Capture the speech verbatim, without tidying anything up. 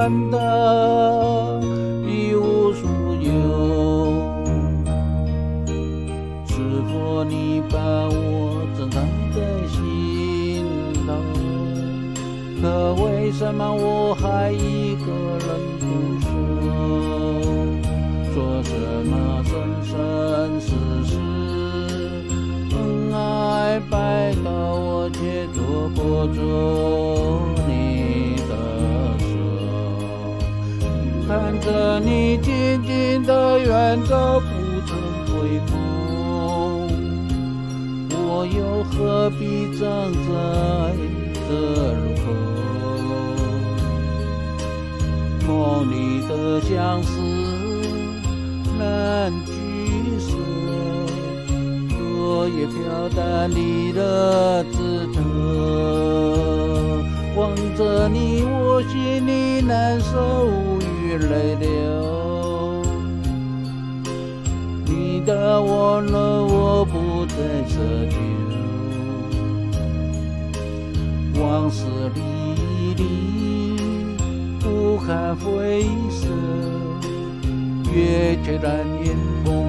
看得一无所有。是否你把我珍藏在心头？可为什么我还一个人独守？说什么生生世世恩爱白头，我却捉不住你的手。看着你静静的远走，不曾回头，我又何必站在这路口？梦里的相思难聚首，落叶飘淡你的枝头。望着你，我心里难受，无语泪流。你的温柔我不再奢求，往事历历，不堪回首，月却染眼梦